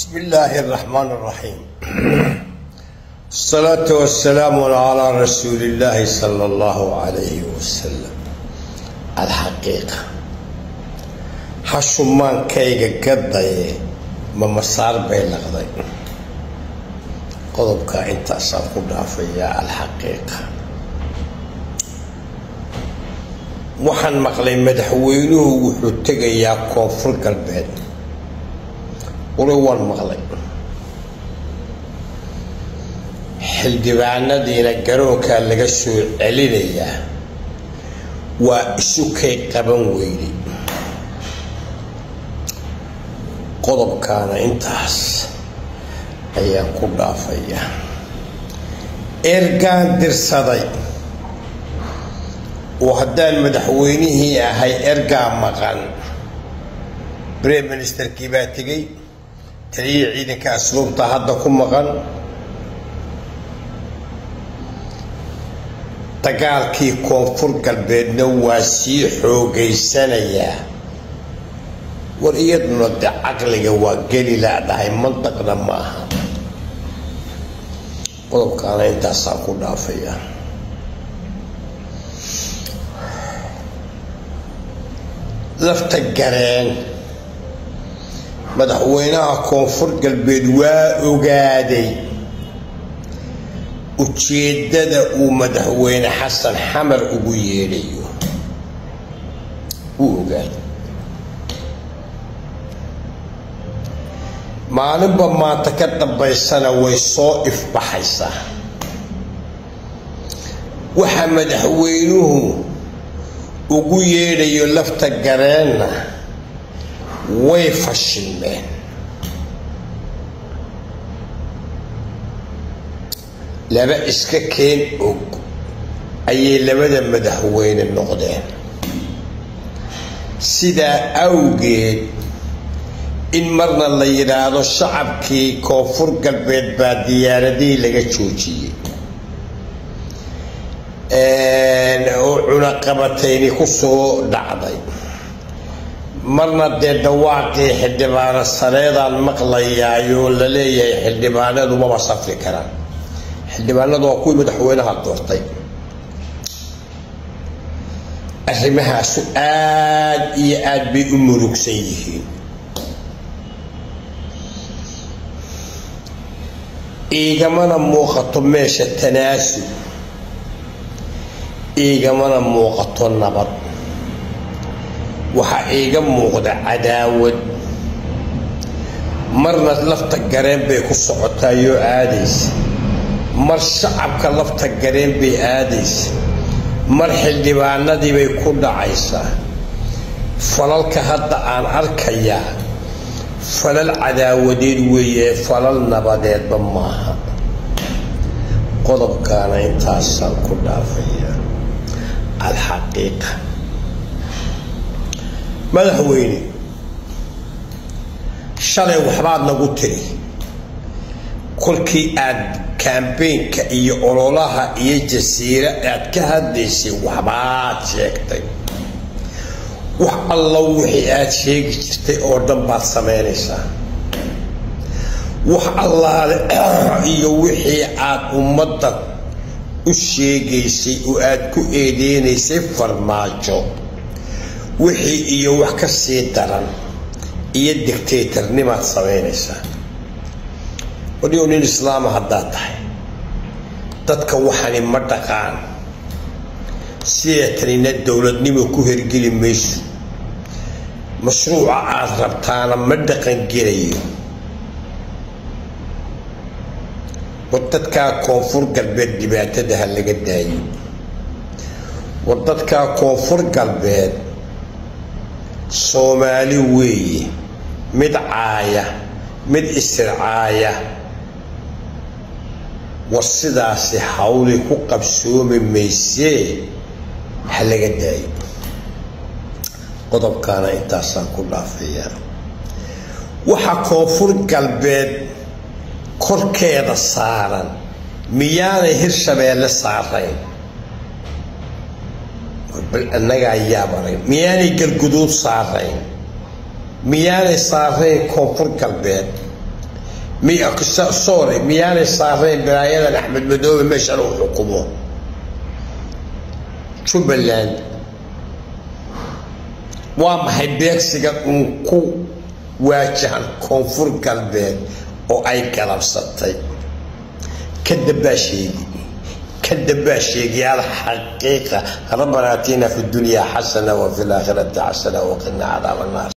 بسم الله الرحمن الرحيم. الصلاة والسلام على رسول الله صلى الله عليه وسلم. الحقيقة حشمان كيغا قداي ما مسار بين لقداي قضبك انت ساقو دافيا الحقيقة waxaan maqlay madaxweynuhu wuxuu tagayaa koonfur galbeed waan maqlay xildhibaanadiina garoonka laga soo celinaya waa isu kay qaban weyday qodobkaana intaas ayaan ku dhaafaya ergaan dirsaday وهدان مدحوينه هاي ارجع مقال بريم منستر كيباتيجي تري عيدك اسلوب تهدكم مقال تقال كي كونفور قلبي نواسي حوقي سنيا وريد نودع عقلي وقالي لا داي منطقنا معها قلب كان انت ساقو دافيا lafta gareen madaxweynaha koonfur galbeed waa ogaaday ujeedada uu madaxweyne xasan xamar ugu yeedhayo uu ogaaday maalinba maanta ka dambaysana way soo ifbaxaysaa waxa madaxweynuhu ugu yeedhayo lafta gareenna way fashilmeen laba iska keen og ayay labada madaxweyne noqdeen sidaa awgeed in marna la yidhaahdo shacabkii koonfur galbeed baa diyaaradihii laga joojiyey cunaqabatayni ku soo dhacday marna dee dhawaaqii xildhibaano sareedaan maqlayaayo la leeyahay xildhibaanadu maba safri karaan xildhibaanadu waa kuwii madaxweynaha doortay arrimahaasu aad iyo aad bay u murugsan yihiin iigamana muuqato meesha tanaasub iigamana muuqato nabad waxa iiga muuqda cadaawad marna lafta gareen bay ku socotayo aadaysa mar shacabka lafta gareen bay aadaysa mar xildhibaanadii bay ku dhacaysaa falalka hadda aan arkayaa falal cadaawadeed weeye falal nabadeedba maaha qodobkaana intaasaan ku dhaafaya الحقيقة مدحويني شالي وحباد نقولتني كل كي اد كامبين كاي اولولها اي جسيرة اد كهديسي وحباد شيكتي وح الله وحي اد شيك جرتي اوردن باد سمينيسا وح الله ايو وحي اد امدك usheegaysay oo aad ku eedeynaysa farmaajo wixii iyo wax ka sii daran iyo dictatornimad sameynaysa wadiyo nin islaam hadda tahay dadka waxani ma dhaqaan siyaatana dawladnimo ku hergeli mayso mashruuca aad rabtaana ma dhaqan gelayo wadadka koonfur galbeed dhibaatadaha laga daayo wadadka koonfur galbeed Soomaali weeye mid caaya mid isircaaya wasidaasi hawli ku qabsoomay meesee halaga daayo qodobkaana intaasaan ku dhaafaya waxa koonfur galbeed korkeeda saaran miyaanay hirshabeelle saarayn bal annaga ayaa baray miyaanay galguduud saarayn miyaanay saarayn koonfur galbeed سوري ميان الصارين برايدا أحمد مدوبي مش أروح حكومه شو بلان وما بيكسيغا أنكو واجهان كونفور قلبين أو أي كلام سطي كدباشيقي على الحقيقة ربنا آتينا في الدنيا حسنة وفي الآخرة حسنة وقنا عذاب النار.